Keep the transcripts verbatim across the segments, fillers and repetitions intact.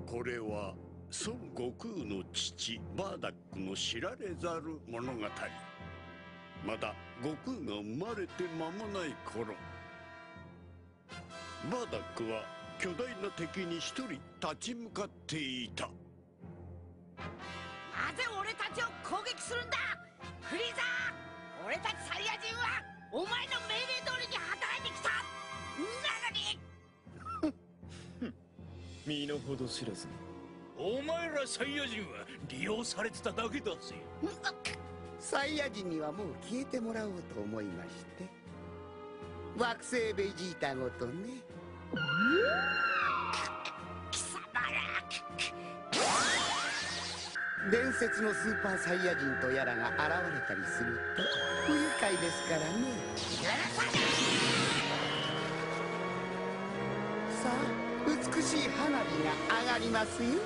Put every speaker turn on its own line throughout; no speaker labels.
これは孫悟空の父バーダックの知られざる物語。まだ悟空が生まれて間もない頃、バーダックは巨大な敵に一人立ち向かっていた。
なぜ俺たちを攻撃するんだフリーザー。俺たちサイヤ人はお前の命令通りに働いてきたなのに
身の程知らずに。
お前らサイヤ人は利用されてただけだぜ。
サイヤ人にはもう消えてもらおうと思いまして、惑星ベジータごとね。
貴様ら
伝説のスーパーサイヤ人とやらが現れたりすると不愉快ですからね。さあ、美しい花火が上がりますよ。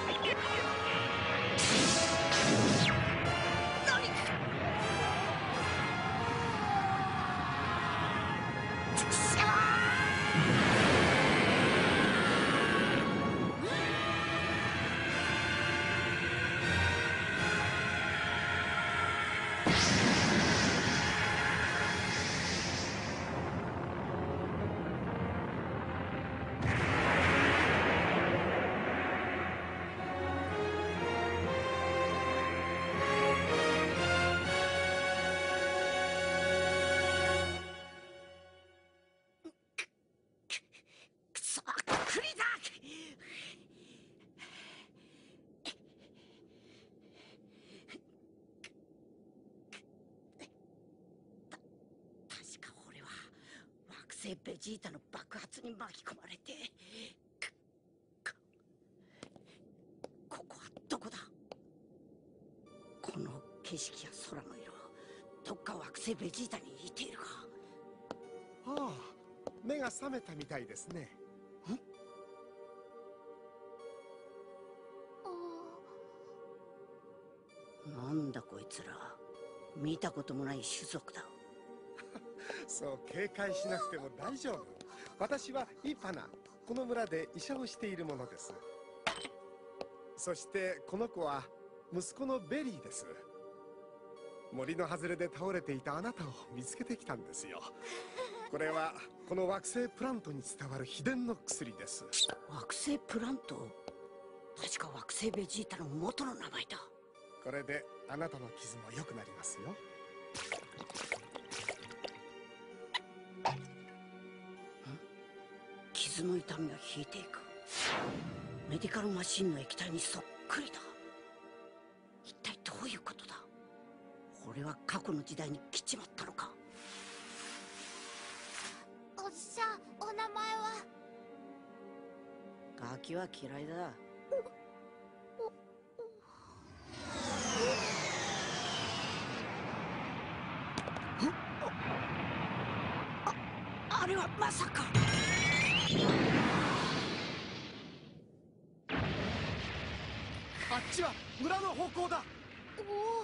ベジータの爆発に巻き込まれて、ここはどこだ。この景色や空の色、どっか惑星ベジータに似ているか。
はあ、目が覚めたみたいですね。
なんだこいつら、見たこともない種族だ。
そう警戒しなくても大丈夫。私はイパナ、この村で医者をしているものです。そしてこの子は息子のベリーです。森の外れで倒れていたあなたを見つけてきたんですよ。これはこの惑星プラントに伝わる秘伝の薬です。
惑星プラント、確か惑星ベジータの元の名前だ。
これであなたの傷も良くなりますよ。
傷の痛みが引いていく。メディカルマシンの液体にそっくりだ。一体どういうことだ。俺は過去の時代に来ちまったのか。
おっしゃ、お名前は。
ガキは嫌いだ。あ、あれはまさか。
あっちは村の方向だ。
おお。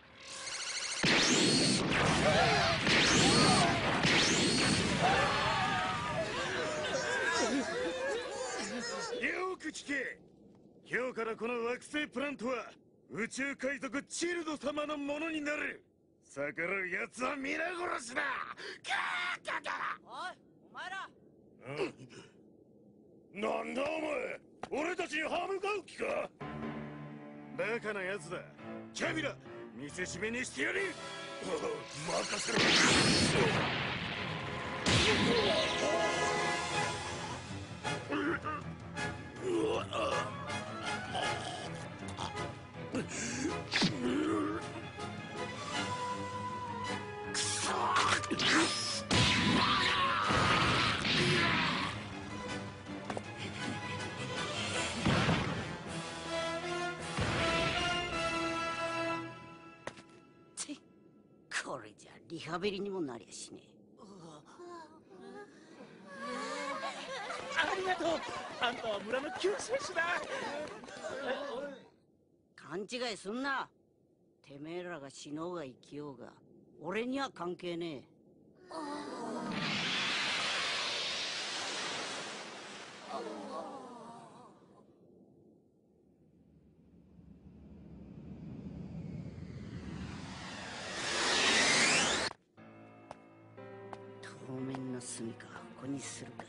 よく聞け。今日からこの惑星プラントは宇宙海賊チルド様のものになる。逆らう奴は皆殺しだ。
おい、お前ら。
うん、なんだお前、俺たちに歯向かう気か。バカな奴だ。キャビラ、見せしめにしてやれ。任せろ。くそ
これじゃリハビリにもなりゃしねえ。
ありがとう。あんたは村の救世主だ。
勘違いすんな。てめえらが死のうが生きようが俺には関係ねえ。 住みかここにするか。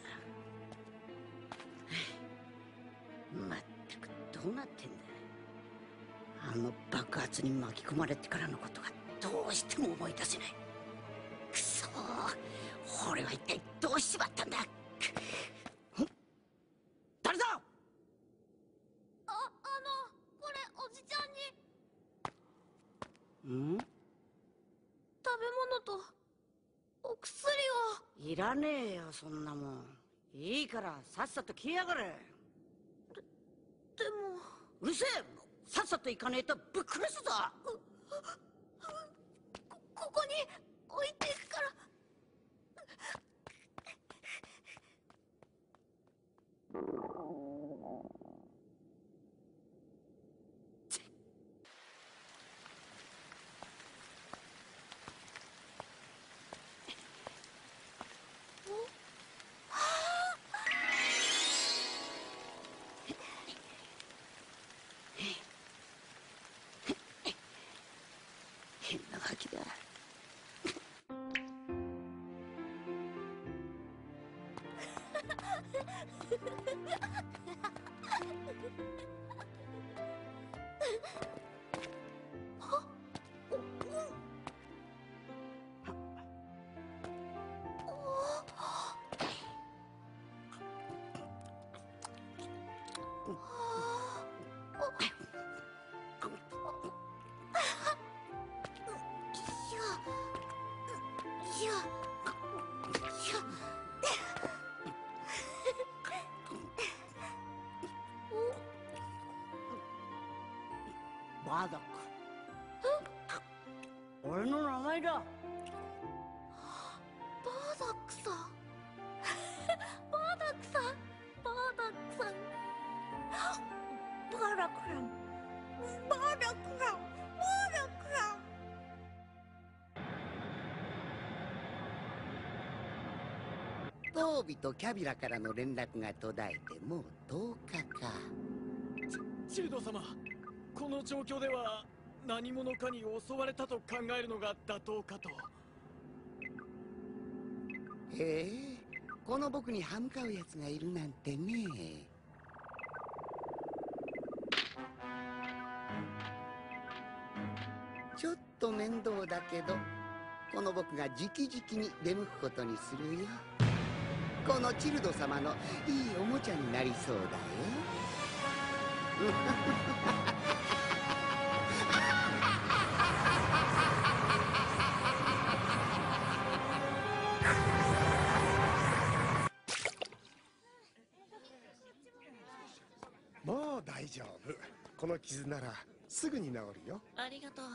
まったくどうなってんだ。あの爆発に巻き込まれてからのことがどうしても思い出せない。くそー、俺は一体どうしちまったんだ。誰だ。
あ、あのこれおじちゃんに
ん？
食べ物とお薬を。
いらねえよそんなもん。いいからさっさと消えやがれ。
でも
うるせえ、さっさと行かねえとぶっ殺すぞ。
こここに置いていくから。
変なガキだ。バーダック。俺の名前だ。
バーダックさん。バーダックさん。バーダックさん。バーダックさん。バーダックさん。バーダックさん。
トービとキャビラからの連絡が途絶えてもうとおかか。
チルド様、この状況では何者かに襲われたと考えるのが妥当かと。
へえ、この僕に歯向かうやつがいるなんてね。ちょっと面倒だけど、この僕が直々に出向くことにするよ。このチルド様のいいおもちゃになりそうだよ。
もう大丈夫。この傷ならすぐに治るよ。
ありがとう。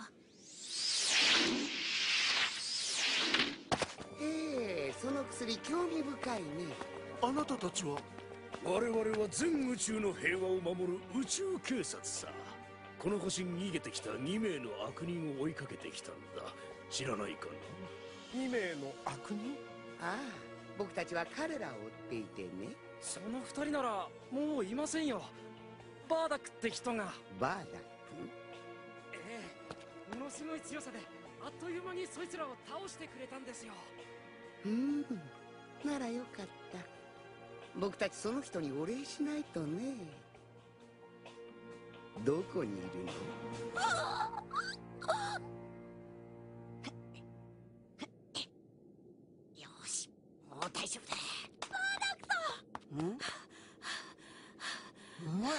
へえ、その薬興味深いね。
あなたたちは？我々は全宇宙の平和を守る宇宙警察さ。この星に逃げてきたにめいの悪人を追いかけてきたんだ。知らないかな？
にめいの悪人？
ああ、僕たちは彼らを追っていてね。
その二人ならもういませんよ。バーダックって人が。
バーダック？
ええ、ものすごい強さであっという間にそいつらを倒してくれたんですよ。
うーん、ならよかった。僕たちその人にお礼しないとね。どこにいるの？
よし、もう大丈夫だ。
バーダックさん。
ん？お前。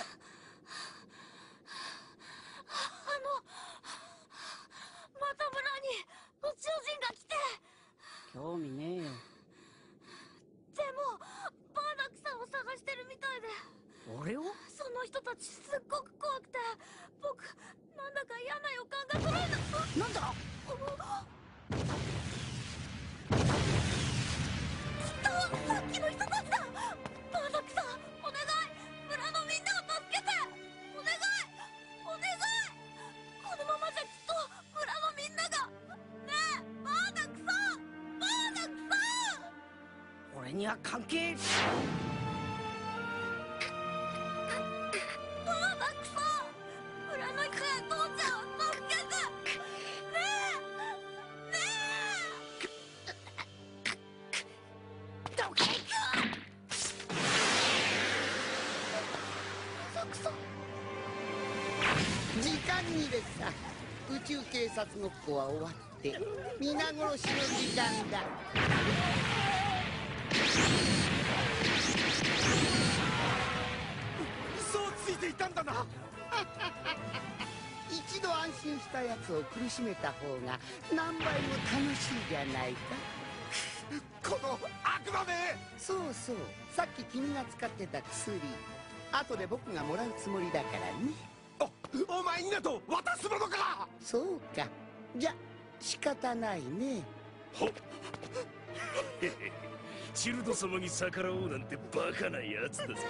あのまた村に宇宙人が来て。
興味ねえよ。
でもバーダックさんを探してるみたいで。
俺を？
その人たちすっごく怖くて、僕なんだか嫌な予感がするんだ。
なんだ？
きっとさっきの人たちだ。バーダックさん、お願い、村のみんなを助けて。お願いお願い。このままじゃきっと村のみんなが。ねえバーダックさん、バーダックさん。
俺には関係。
バーダックさん、村の人や父ちゃんを助けて。ねえねえ。
くそ。時間にでさ、宇宙警察ごっこは終わって皆殺しの時間だ。
嘘をついていたんだな。
一度安心したやつを苦しめた方が何倍も楽しいじゃないか。
この悪魔め。
そうそう、さっき君が使ってた薬、後で僕がもらうつもりだからね。
おお前になど渡すものか。
そうか、じゃ仕方ないね。
ほっへへチルド様に逆らおうなんてバカなやつだぜ。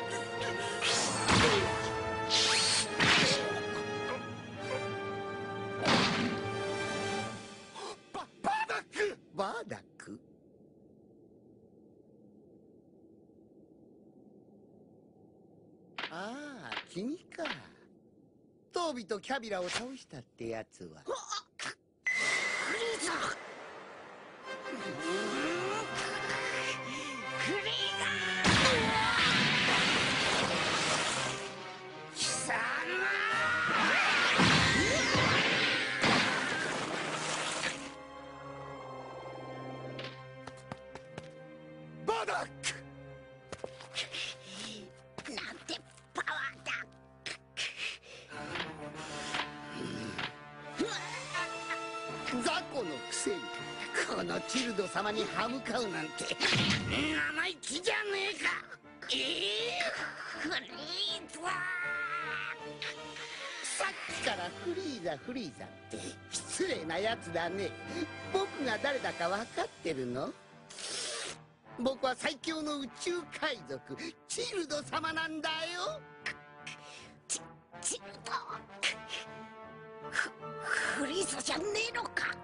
ババーダック。
バーダック。ああ、君か。トービとキャビラを倒したってやつは。
フリーザー。フリーザー。貴様。
バーダック。
なんてパワーだ。
雑魚のくせにこのチルド様に歯向かうなんて生意気じゃねえか。ええー、フリーザー。さっきからフリーザフリーザって失礼なやつだね。僕が誰だか分かってるの？僕は最強の宇宙海賊チルド様なんだよ。
チチルドフフリーザじゃねえのか。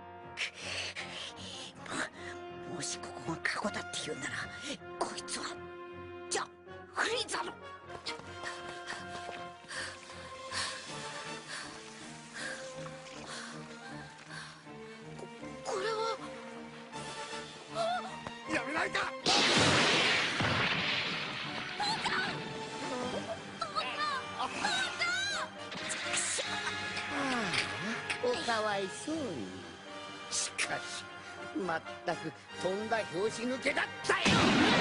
ももしここが過去だって言うならこいつはじゃフリーザの。ここれは
やめないか。
おかわいそうに。しかしまったくとんだ拍子抜けだったよ。